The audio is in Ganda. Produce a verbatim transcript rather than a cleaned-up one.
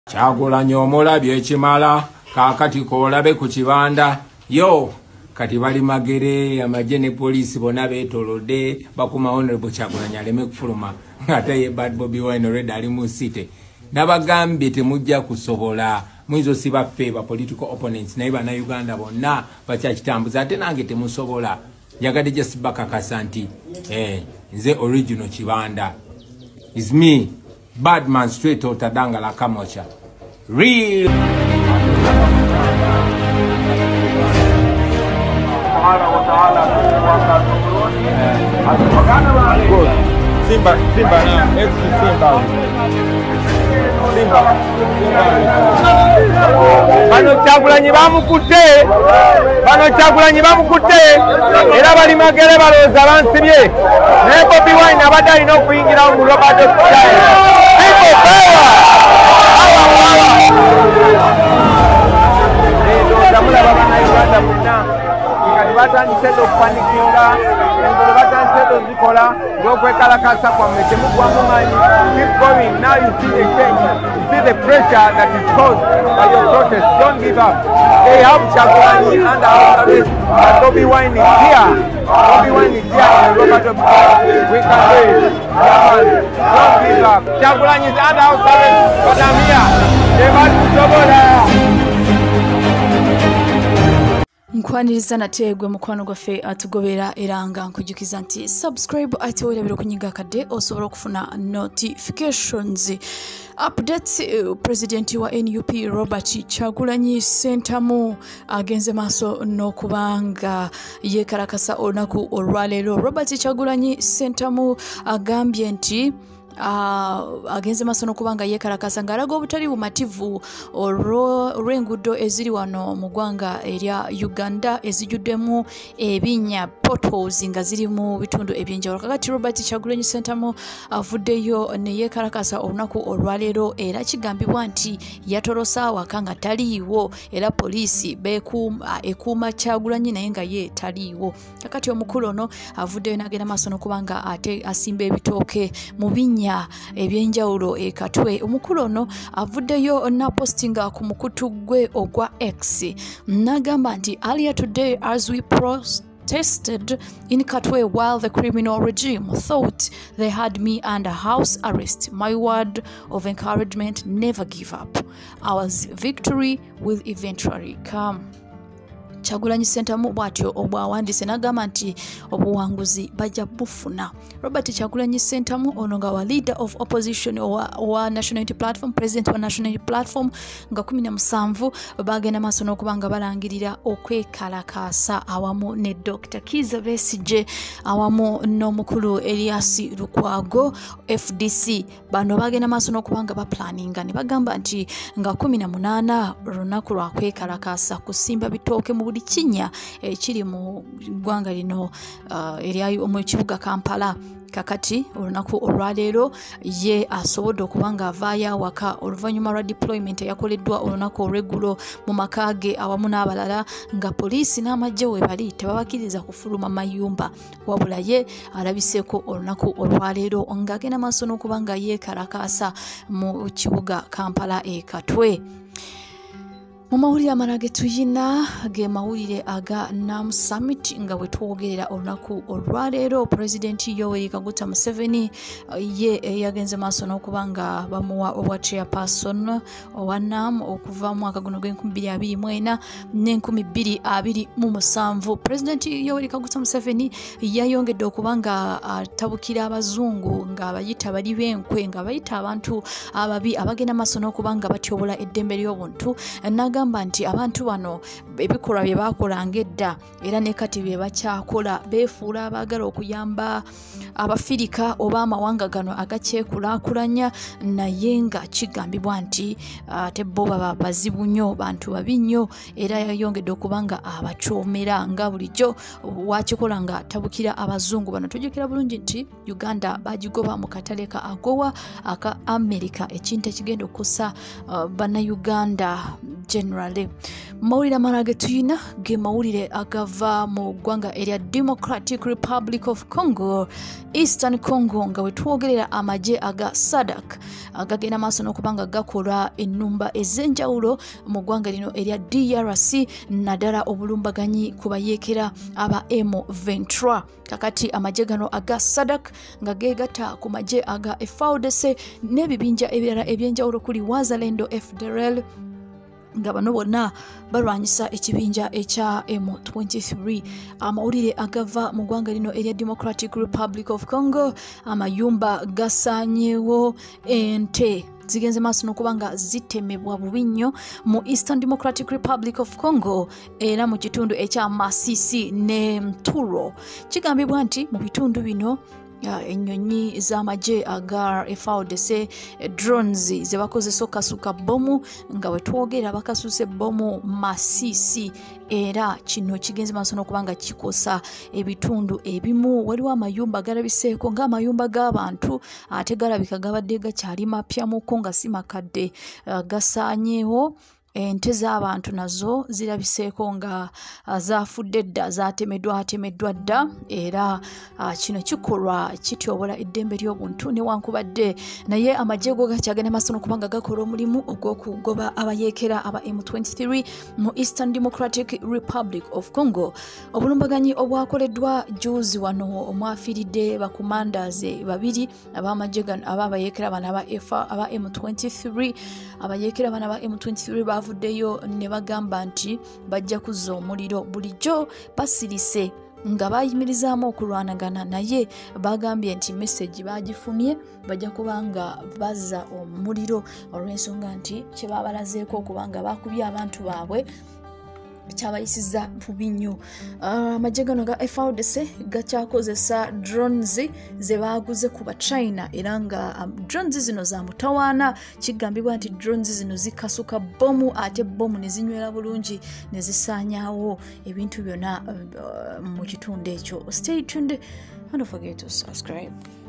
Kyagulanyi omulabye ekimala kaakati koolabe ku kibanda yo kati bali magere amagye ne poliisi bonna beetolodde bakuma Honorable Kyagulanyi aleme kufuluma ate ye bad Bobiwine already ali mu site nabagambye temujja kusobola mwizo si baffe ba political opponents naye bannayuganda bonna bakyakitambuza ate nange temusobola njagadde just bakakasa nti eh, nze original kibanda is me bad man straight out adanga la kamocha real Simba Simba na ex Simba Simba bano Kyagulanyi bamukutte bano Kyagulanyi bamukutte era bali magere balooza bansibye naye Bobiwine abadde alina okuyingira mu Robert people power ndooza bannayuganda bonna kati batandise okupanikinga engolo batandise ozikola ng'okwekalakasa kwammwe temugwamu maanyi keep going now you see the change you see the pressure that is caused by your protest don't give up they have Kyagulanyi under house arrest but Bobiwine is here Bobiwine is here in Robert we can do it don't give up Kyagulanyi is under house arrest but I'm here tebatusobola Nkwaniriza nategwe mukwano gwaffe atugobera eranga nkujukiza nti subscribe ate werabira kunyiga kadde osobola okufuna notifications updates. uh, President wa N U P Robert Kyagulanyi Ssentamu agenze maaso n'okubanga yekalakasa olunaku olwaleero. Robert Kyagulanyi Ssentamu agambye nti Uh, agenze maaso n'okubanga yekalakasa ng'alaga obutali bumativu olw'enguudo eziri wano mu ggwanga erya Uganda ezijjuddemu ebinnya potholes nga ziri mu bitundu ebyenjawulo. Kakati Robert Kyagulanyi Ssentamu avuddeyo ne yekalakasa olunaku olwaleero era kigambibwa nti yatolosa awaka nga taliiwo era poliisi beekuuma ekuuma Kyagulanyi naye nga ye taliiwo. Kakati omukulu ono avuddeyo n'agenda maaso n'okubanga ate asimba ebitooke mu binnya ebyenjawulo e Katwe. Omukulu ono avuddeyo napostinga ku mukutu gwe ogwa X n'agamba nti earlier today as we protested in Katwe while the criminal regime thought they had me under house arrest, my word of encouragement, never give up. Our victory will eventually come. Kyagulanyi Ssentamu bwatyo obwawandise n'agamba nti obuwanguzi bajja bufuna. Robert Kyagulanyi Ssentamu ono nga wa leader of opposition wa, wa National Unity Platform, president wa National Unity Platform nga kumi na musanvu bagenda maaso n'okubanga balangirira okwekalakasa awamu ne Doctor Kizza Besigye awamu n'omukulu Elias Lukwago F D C. Bano bagenda maaso n'okubanga baplaninga ne bagamba nti nga kumi na munaana olunaku lwa kwekalakasa kusimba bitooke mu buli kinnya ekiri mu ggwanga lino eryayo mu kibuga Kampala. Kakati olunaku olwaleero ye asobodde okubanga avaayo awaka oluvannyuma lwa deployment eyakoleddwa olunaku olw'eggulo mu maka ge awamu n'abalala nga poliisi n'amagye we bali tebabakkiriza kufuluma mayumba wabula ye alabiseeko olunaku olwaleero ng'agenda maaso n'okubanga yeekalakaasa mu kibuga Kampala e Katwe. Mu mawulire amalala ge tuyina ge mawulire aga Nam Summit nga bwe twogerera olunaku olwaleero. Pulezidenti Yoweri Kaguta Museveni ye yagenze maaso n'okubanga bamuwa obwa chairperson owa Nam okuva mu mwaka guno gw'enkumi bbiri abiri mu ena n'enkumi bbiri abiri mu musanvu. Pulezidenti Yoweri Kaguta Museveni yayongedde okubanga atabukira abazungu ng'abayita bali b'enkwe ng'abayita abantu ababi abagenda maaso n'okubanga batyobola eddembe ly'obuntu. Naga nti abantu bano ebikolwa bye bakolanga edda era ne kati bye bakyakola beefuula abaagala okuyamba Abafirika oba amawanga gano agakyekulaakulanya naye nga kigambibwa nti ate bo baba bazibu nnyo bantu babi nnyo era yayongedde okubanga abacoomera nga bulijjo wakikola nga tabukira abazungu bano. Tujjukira bulungi nti Uganda bagigoba mu katale ka agowa aka America ekintu ekigenda okussa uh, bannayuganda generally. Mawulire amalala ge tuyina ge mawulire agava mu ggwanga erya Democratic Republic of Congo Eastern Congo nga wetwogerera amaje aga SADC agagenda maaso n'okubanga gakola ennumba ez'enjawulo mu ggwanga lino erya D R C naddala obulumbaganyi ku bayeekera aba M twenty-three. Kakati amaje gano aga SADC nga geegatta ku maje aga F A R D C n'ebibinja ebirala ebyenjawulo kuli Wazalendo F D L R nga bano bonna balwanyisa ekibinja ekya M twenty-three. Amawulire agava mu ggwanga lino erya Democratic Republic of Congo amayumba gasaanyeewo, ente zigenze maaso n'okubanga zitemebwa bubi nnyo mu Eastern Democratic Republic of Congo era mu kitundu ekya Masisi ne Mturo. Kigambibwa nti mu bitundu bino ennyonyi z'amaje aga F A R D C drones ze bakozesa okasuka bomu nga wetwogera bakasuse bomu Masisi era kino kigenze maaso n'okubanga kikosa ebitundu ebimu. Waliwo amayumba galabiseeko ng'amayumba g'abantu ate galabika gabadde gakyali mapyamuko nga si makadde gasaanyeewo. Ente z'abantu nazo zirabiseeko nga zaafudde dda zaatemeddwa atemeddwa dda era kino kikolwa kityobola eddembe ly'obuntu newankubadde naye amagye go gakyagenda maaso n'okubanga gakola omulimu ogw'okugoba abayeekera aba M twenty-three mu Eastern Democratic Republic of Congo. Obulumbaganyi obwakoleddwa juzi wano omwafiiridde bakumandaze babiri ab'amagye gano ab'abayeekera bano aba M twenty-three. Abayeekera bano aba M twenty-three bavuddeyo ne bagamba nti bajja kuzza omuliro. Bulijjo basirise nga bayimirizaamu okulwanagana naye bagambye nti message bagifunye bajja kubanga bazza omuliro olw'ensonga nti kye babalazeeko okubanga bakubye abantu baabwe kyabayisiza bubi nnyo. Amagye gano ga F A R D C gakyakozesa drones ze baaguze ku ba China era nga drones zino za mutawaana. Kigambibwa nti drones zino zikasuka bomu ate bomu ne zinywera bulungi ne zisaanyaawo ebintu byonna mu kitundu ekyo. Stay tuned and don't forget to subscribe.